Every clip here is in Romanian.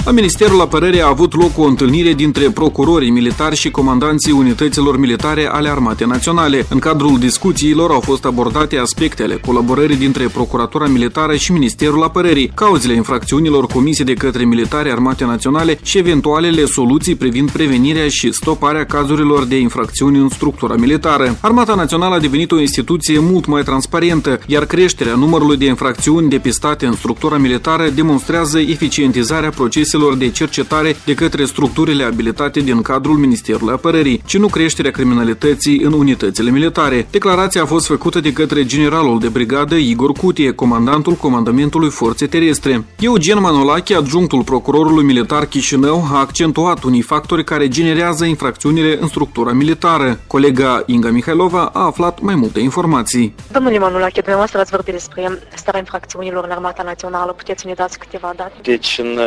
La Ministerul Apărării a avut loc o întâlnire dintre procurorii militari și comandanții unităților militare ale Armatei Naționale. În cadrul discuțiilor au fost abordate aspectele colaborării dintre Procuratura Militară și Ministerul Apărării, cauzele infracțiunilor comise de către militari Armatei Naționale și eventualele soluții privind prevenirea și stoparea cazurilor de infracțiuni în structura militară. Armata Națională a devenit o instituție mult mai transparentă, iar creșterea numărului de infracțiuni depistate în structura militară demonstrează eficientizarea proceselor de cercetare de către structurile abilitate din cadrul Ministerului Apărării, ci nu creșterea criminalității în unitățile militare. Declarația a fost făcută de către generalul de brigadă Igor Cutie, comandantul Comandamentului Forțe Terestre. Eugen Manolache, adjunctul procurorului militar Chișinău, a accentuat unii factori care generează infracțiunile în structura militară. Colega Inga Mihailova a aflat mai multe informații. Domnule Manolache, dumneavoastră ați vorbit despre starea infracțiunilor în Armata Națională. Puteți să ne dați câteva date? Deci, în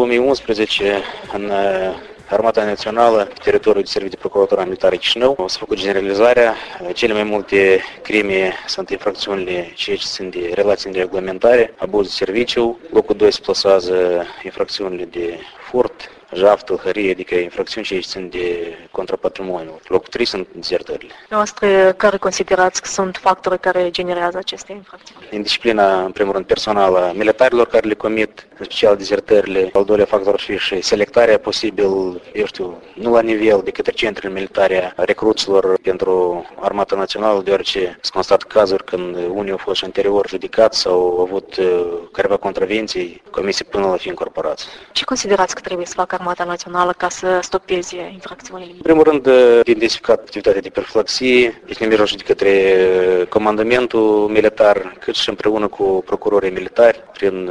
2011, în Armata Națională, pe teritoriul de serviciu de Procuratura Militară Chișinău, s-a făcut generalizarea. Cele mai multe crime sunt infracțiunile ce țin de relații de reglementare, abuz de serviciu. Locul 2 se plasează infracțiunile de furt, jaf, tâlhărie, adică infracțiuni ce țin de contrapatrimoniu. Locul 3 sunt dezertările. Noastră, care considerați că sunt factori care generează aceste infracțiuni? Indisciplina, în primul rând, personală militarilor care le comit, în special dezertările. Al doilea factor ar fi și selectarea posibil, nu la nivel de către centrele militare a recruților pentru Armata Națională, deoarece se constată cazuri când unii au fost anterior judecați sau au avut careva contravenții comise până la fi incorporați. Ce considerați că trebuie să facă Armata Națională ca să stopeze infracțiunile? În primul rând, intensificat activitatea de perfilacție, deci nivelul de către comandamentul militar, cât și împreună cu procurorii militari, prin,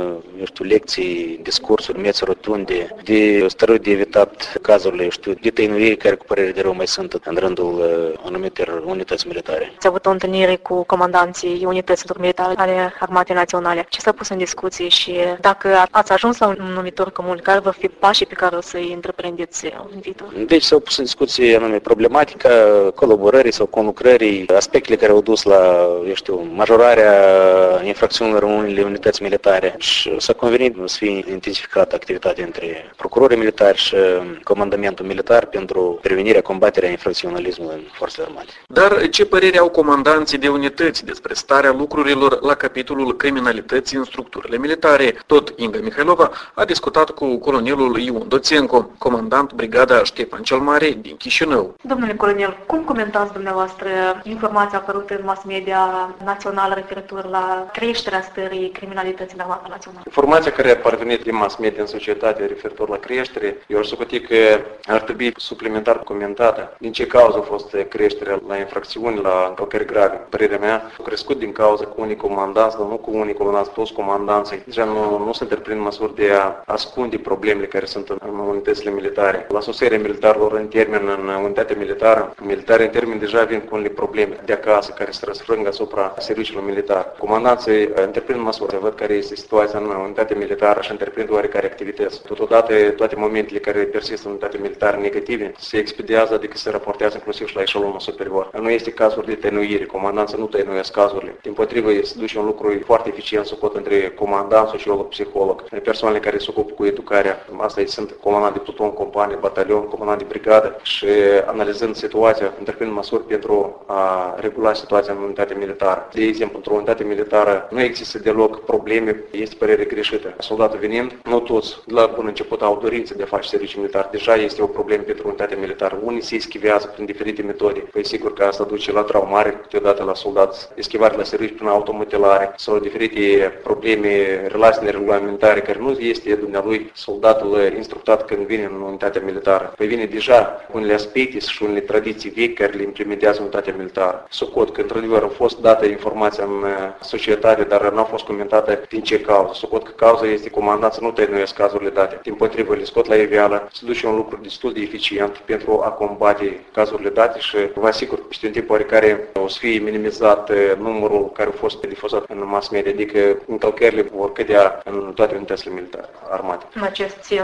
lecții, discursuri, meți rotunde, de stăruit de evitat cazurile, de tăinuiri care cu părere de rău mai sunt în rândul anumitor unități militare. Ați avut o întâlnire cu comandanții unităților militare ale Armatei Naționale. Ce s-a pus în discuție și dacă ați ajuns la un numitor comun, care vor fi pașii pe care o să-i întreprindeți în viitor? Deci s-au pus în discuție anume problematica colaborării sau conlucrării, aspectele care au dus la, majorarea infracțiunilor în unele unități militare și s-a convenit să fie intensificată activitatea între procurorii militari și comandamentul militar pentru prevenirea, combaterea infracționalismului în forțele armate. Dar ce părere au comandanții de unități despre starea lucrurilor la capitolul criminalității în structurile militare? Tot Inga Mihailova a discutat cu colonelul Ion Doțenco, comandant brigada Ștefan cel Mare din Chișinău. Domnule colonel, cum comentați dumneavoastră informația apărută în mass media națională referitor la creșterea stării criminalității în Armata Națională? Informația care a parvenit din mass media în societate referitor la creștere, eu aș socoти că ar trebui suplimentar comentată din ce cauză a fost creșterea la infracțiuni, la încălcări grave. Părerea mea a crescut din cauza cu unii comandanți, dar nu cu unii comandanți, toți comandanții. Deja nu se întreprind măsuri de a ascunde problemele care sunt în unitățile militare. La sosirea militarilor în termen în unitatea militară, militarii în termen deja vin cu unele probleme de acasă care se răsfrâng asupra serviciilor militare. Comandanții întreprind măsuri, văd care este situația în unitatea militară și întreprind oarecare activități. Totodată, toate momentele care persistă în unitatea militară negative se expediază, adică se raportează inclusiv și la eșalonul superior. Nu este cazuri de tăinuire, comandanții nu tăinuiesc cazurile. Dimpotrivă, se duce un lucru foarte eficient suport între comandant, sociolog, psiholog, persoanele care se ocupă cu educarea. Asta sunt comandant de pluton, companie, batalion, comandant de brigadă și analizând situația, întreprind măsuri pentru a regula situația în unitatea militară. De exemplu, într-o unitate militară nu există deloc probleme, este părere greșită. Soldatul venind, nu toți de la bun început au dorință de a face serviciu militar. Deja este o problemă pentru unitatea militară. Unii se eschivează prin diferite metode. Păi sigur că asta duce la traumare, câteodată la soldați, eschivare la serviciu prin automutilare sau diferite probleme, relații neregulamentare care nu este dumnealui soldatul instructat când vine în unitatea militară. Păi vine deja cu unele aspecte și unele tradiții vechi care le implementează unitatea militară. Socot că într-adevăr a fost dată informația în societate, dar nu a fost comentată din ce cauză. Socot că cauza este comandant să nu tăinuiesc cazurile date. Dimpotrivă, le scot la iveală, se duce un lucru destul de eficient pentru a combate cazurile date și vă asigur că peste un timp oarecare o să fie minimizat numărul care a fost difuzat în mass media, adică încălcările vor cădea în toate unitățile militare armate. În acest sens,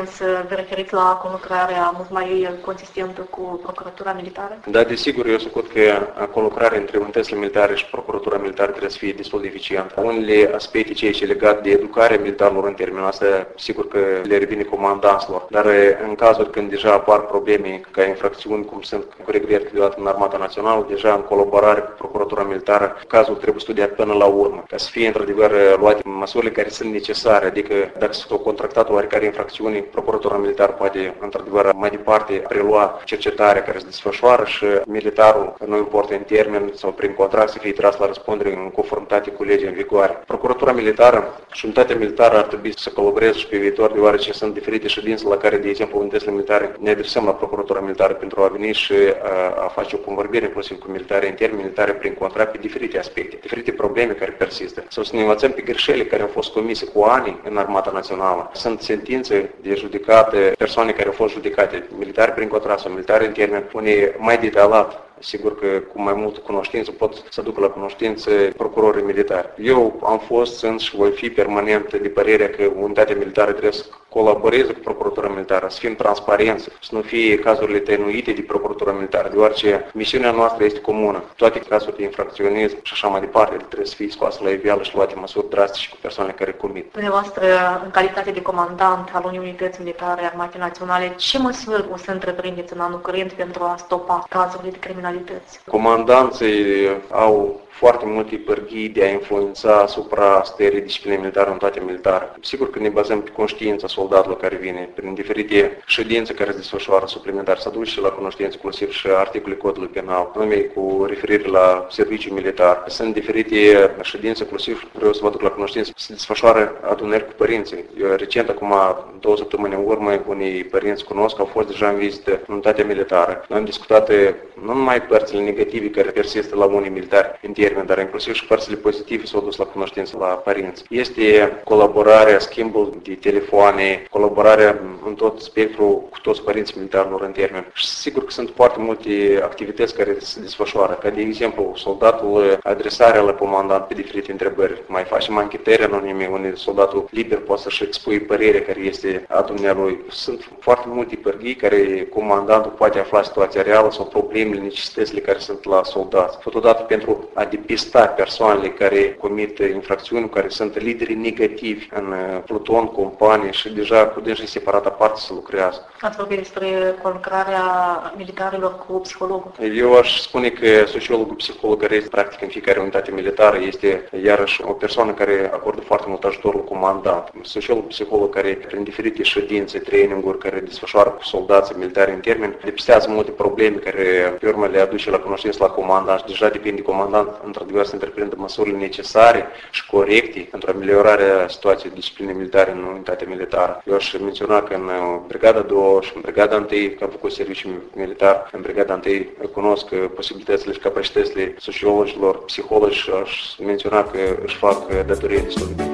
sens vă referiți la conlucrarea mult mai consistentă cu Procuratura Militară? Da, desigur, eu sunt că conlucrarea între unitățile militare și Procuratura Militară trebuie să fie destul de eficientă. Unele aspecte ce legate de educarea militarilor în termenul ăsta, sigur că le revine comandanților, dar în cazuri când deja apar probleme ca infracțiuni, cum sunt cu regret câteodată în Armata Națională, deja în colaborare cu Procuratura Militară, cazul trebuie studiat până la urmă, ca să fie într-adevăr luate măsurile care sunt necesare, adică dacă s-au contractat oarecare infracțiuni, Procuratura Militară poate într-adevăr mai departe prelua cercetarea care se desfășoară și militarul, nu importă în termen sau prin contract, să fie tras la răspundere în conformitate cu legea în vigoare. Procuratura Militară și unitatea militară ar trebui să colaboreze și pe viitor, deoarece sunt diferite ședințe la care, de exemplu, unitățile militare ne adresăm la Procuratura Militară pentru a veni și a face o convorbire inclusiv cu militare intern, militare prin contract pe diferite aspecte, diferite probleme care persistă. Sau să ne învățăm pe greșelile care au fost comise cu ani în Armata Națională. Sunt sentințe de judecate, persoane care au fost judecate, militari prin contract sau militari intern, unii mai detaliat. Sigur că cu mai multă cunoștință pot să duc la cunoștință procurorii militari. Eu am fost, sunt și voi fi permanent de părerea că unitatea militară trebuie să colaboreze cu Procuratura Militară, să fim transparenți, să nu fie cazurile tăinuite de Procuratura Militară, deoarece misiunea noastră este comună. Toate cazurile de infracționism și așa mai departe trebuie să fie scoase la iveală și luate măsuri drastice cu persoanele care comit. Dumneavoastră, în calitate de comandant al unei unități militare Armatei Naționale, ce măsuri o să întreprindeți în anul curent pentru a stopa cazurile de criminalitate? Comandanții au foarte multe pârghii de a influența asupra stării disciplinei militare în toate militare. Sigur că ne bazăm pe conștiința soldatului care vine, prin diferite ședințe care se desfășoară suplimentar, să aduce la cunoștință inclusiv și articolele codului penal, nume cu referire la serviciu militar. Sunt diferite ședințe, inclusiv vreau să vă aduc la cunoștință, se desfășoară adunări cu părinții. Eu recent, acum 2 săptămâni în urmă, unii părinți cunosc, au fost deja în vizită în unitatea militară. Noi am discutat nu numai părțile negative care persistă la unii militari în termen, dar inclusiv și părțile pozitive s-au dus la cunoștință la părinți. Este colaborarea, schimbul de telefoane, colaborarea în tot spectrul cu toți părinții militarilor în termen. Și sigur că sunt foarte multe activități care se desfășoară, ca de exemplu soldatul, adresarea la comandant pe diferite întrebări. Mai facem anchetări anonime unde soldatul liber poate să-și expui părerea care este a dumnealui. Sunt foarte multe pârghii care comandantul poate afla situația reală sau problemele, necesitățile care sunt la soldați. Totodată pentru a depista persoanele care comit infracțiuni, care sunt lideri negativi în pluton, companie și deja cu dânsi separat aparte să lucrează. Ați vorbit despre conlucrarea militarilor cu psihologul. Eu aș spune că sociologul, psiholog care este practic în fiecare unitate militară este iarăși o persoană care acordă foarte mult ajutor la comandant. Sociologul, psiholog care prin diferite ședințe, traininguri care desfășoară cu soldații militari în termen, depistează multe probleme care pe urmă le aduce la cunoștință la comandant și deja depinde de comandant într-adevăr să întreprindă măsurile necesare și corecte pentru ameliorarea situației disciplinei militare în unitatea militară. Eu aș menționa că în brigada 2 și în brigada 1, că am făcut serviciu militar, în brigada 1 recunosc posibilitățile și capacitățile sociologilor, psihologi și aș menționa că își fac datorie destul de bine.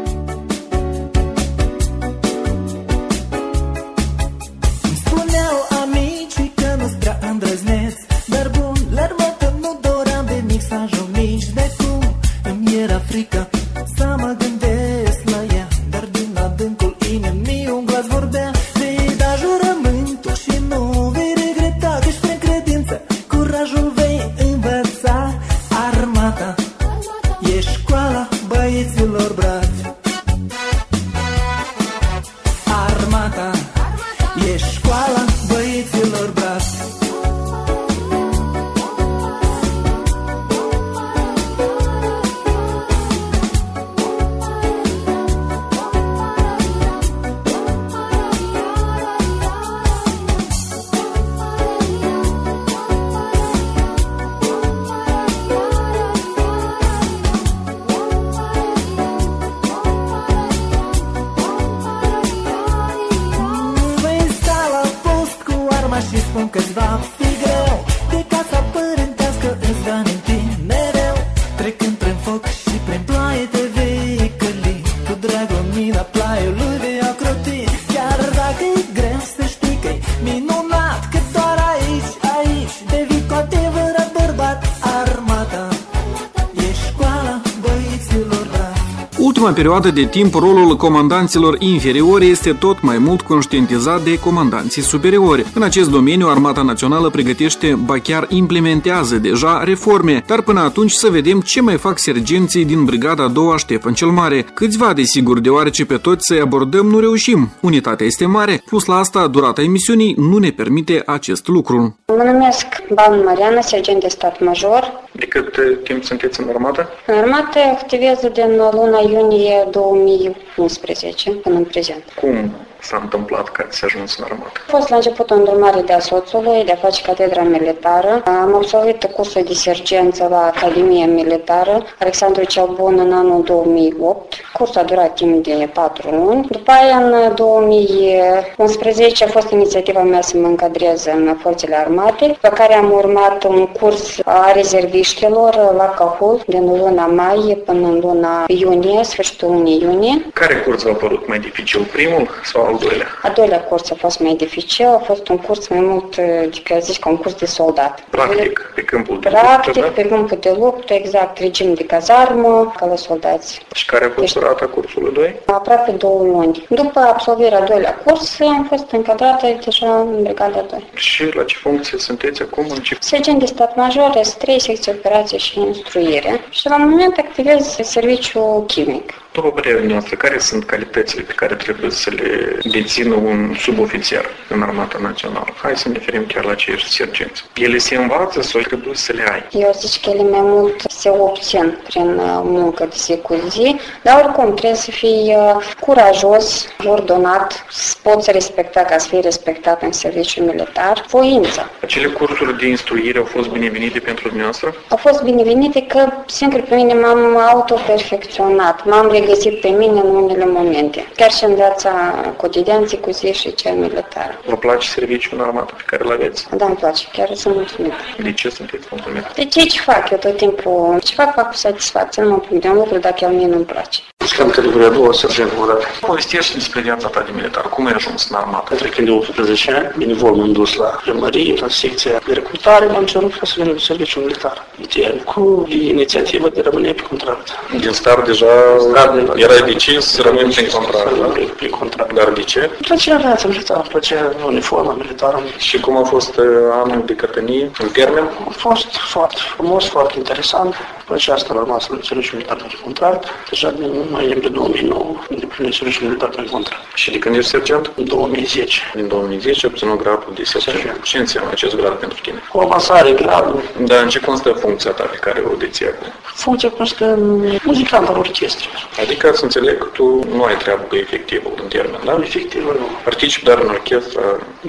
Frică să mă gândesc la ea, dar din adâncul inimii un glas vorbea: vei da jurământul și nu vei regreta, că-și prin credință curajul vei învăța. Armata e școala băieților bravi. Armata e școala băieților bravi. Și spun că-ți va fi greu, de casa părintească îți va aminti mereu. Trecând prin foc și prin ploaie te vei căli, cu dragul mina plaiului vei ocroti. Chiar dacă e greu să știi că-i minunat, că doar aici devii cu adevărat bărbat. Armata e școala băieților bravi. ultima perioadă de timp, rolul comandanților inferiori este tot mai mult conștientizat de comandanții superiori. În acest domeniu, Armata Națională pregătește, ba chiar implementează deja reforme, dar până atunci să vedem ce mai fac sergenții din Brigada a 2-a Ștefan cel Mare. Câțiva, desigur, deoarece pe toți să-i abordăm nu reușim. Unitatea este mare, plus la asta, durata emisiunii nu ne permite acest lucru. Mă numesc Balnu Mariana, sergent de stat major. De cât timp sunteți în armată? În armată activez din luna iunie 2011 până în prezent. Cum s-a întâmplat că ați ajuns în armată? Am fost la începutul îndrumare de-a soțului, de a face catedra militară. Am absolvit cursul de sergență la Academia Militară Alexandru cel Bun în anul 2008. Cursul a durat timp de 4 luni. După aia, în 2011, a fost inițiativa mea să mă încadrez în forțele armate, pe care am urmat un curs a rezerviștilor la Cahul din luna mai până în luna iunie, sfârșitul lunii iunie. Care curs v-a părut mai dificil, primul sau al doilea? A doilea curs a fost mai dificil, a fost un curs mai mult, ca un curs de soldat. Practic, pe câmpul de Practic, luptă, da? pe câmpul de luptă, exact, regim de cazarmă, ca la soldați. Și care a fost durata cursului 2? Aproape 2 luni. După absolvirea doilea curs, am fost încadrată deja în Brigada 2. Și la ce funcție sunteți acum? În ce... Sergent de stat major, S3, secție operație și instruire. Și la moment activez serviciu chimic. După părerea noastră, care sunt calitățile pe care trebuie să le dețină un subofițer în Armata Națională? Hai să ne referim chiar la cei sergenți. Ele se învață sau trebuie să le ai? Eu zic că ele mai mult se obțin prin muncă de zi cu zi, dar oricum trebuie să fii curajos, ordonat, să poți respecta, ca să fii respectat în serviciu militar, voință. Acele cursuri de instruire au fost binevenite pentru dumneavoastră? Au fost binevenite că, singur, pe mine m-am autoperfecționat, m-am regăsit pe mine în unele momente, chiar și în viața cotidiană, zi cu zi și cea militară. Vă place serviciul în armată pe care îl aveți? Da, îmi place, chiar sunt mulțumită. De ce sunteți mulțumit? De ce fac eu tot timpul? Ce fac cu satisfacție, nu mă pun de un lucru dacă el mie nu-mi place. Sunt categoria 2, sergent moral. Povestește despre viața ta de militar. Cum ai ajuns în armată? Trecând de 18 ani, benevol m-am dus la primărie, la secția de recrutare, m-am cerut ca să vin în serviciu militar. Cu inițiativă de rămâne pe contract. Din start deja erai decis să rămâni prin contract, da? Prin contract. Dar de ce? Îmi plăcea viața militară, îmi plăcea uniforma militară. Și cum a fost anul de cătănie, în termen? A fost foarte frumos, foarte interesant. După aceea asta am rămas în serviciu militar pe contract. Deja din noiembrie 2009 îndeplinit serviciu militar pe contract. Și de când ești sergent? În 2010. Din 2010 ai obținut gradul de sergent. Ce înseamnă acest grad pentru tine? Cu avansare, gradul. Dar în ce constă funcția ta pe care o deții acum? Funcția constă în muzicant al orchestrei. Adică să înțeleg că tu nu ai treabă cu efectivul în termen, da? Efectivul nu. Participi doar în orchestra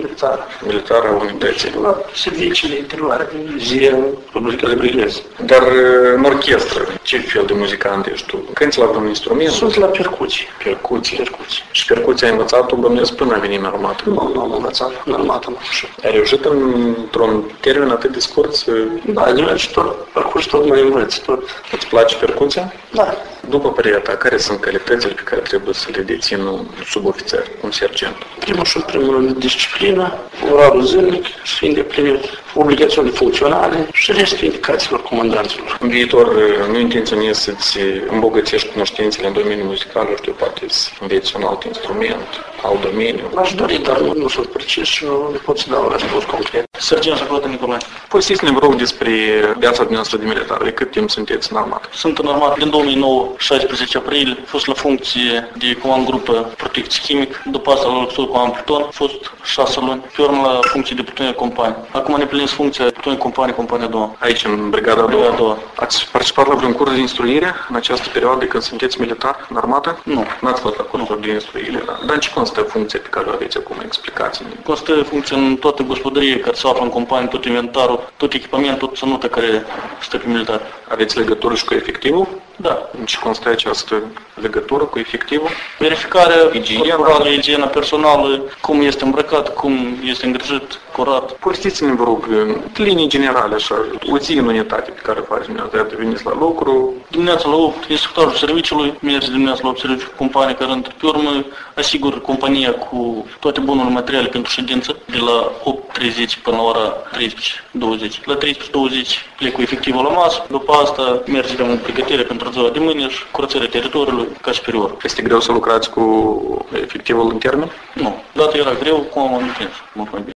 militară a unității. La serviciile interioare din zi, Republica de Brighez. Dar în orchestră, ce fel de muzicant ești tu? Cânti la un instrument? Sunt la percuții. Percuții. Și percuția ai învățat-o, bănuiesc, până a venit în armată? Nu am învățat în armată, nu știu. Ai reușit într-un termen atât de scurt să... Da, de și tot parcurs tot mai învăț, tot. Îți place percuția? Da. După părerea ta, care sunt calitățile pe care trebuie să le dețină un subofițer, un sergent? Primul rând, disciplină, orarul zilnic, să fie îndeplinit obligațiuni funcționale și restul indicațiilor comandanților. În viitor, nu intenționezi să-ți îmbogățești cunoștințele în domeniul muzical, știu, poate să înveți un alt instrument, alt domeniu? Aș dori, dar nu sunt precis și nu pot să dau răspuns concret. Sergent Jacota Nicolae. Povestiți-ne, vă rog, despre viața dumneavoastră de militar. De cât timp sunteți în armată? Sunt în armată din 2009, 16 aprilie. Am fost la funcție de comand grupă protecție chimic. După asta la lăsuri comand pluton. Am fost 6 luni. Pe urmă la funcție de plutonie companie. Acum ne plinesc funcția de plutonie companie, compania 2. Aici, în Brigada 2. Ați participat la vreun curs de instruire în această perioadă când sunteți militar în armată? Nu. N-ați fost la cursuri de instruire, da? Dar în ce constă funcția pe care o aveți acum? Explicați-mi. Constă funcție în toată gospodărie care se află în companie, tot inventarul, tot echipamentul, tot țănută care stă pe militar. Aveți legătură și cu efectivul? Da. În ce constă această legătură cu efectivul? Verificarea igiena personală, cum este îmbrăcat, cum este îngrijit, curat. Povestiți-ne, vă rog, în linii generale, așa, o zi în unitate pe care o faci dumneavoastră, veniți la lucru. Dimineața la 8, instructorul serviciului, merge dimineața la 8 serviciu cu companie care intră pe urmă, asigur compania cu toate bunurile materiale pentru ședință, de la 8:30 până la ora 13:20. La 13:20 plec cu efectivul la masă, după asta mergem în pregătire pentru ziua de mâine și curățarea teritoriului, ca superior. Este greu să lucrați cu efectivul în termen? Nu. Dată era greu, cum am împins mult mai bine.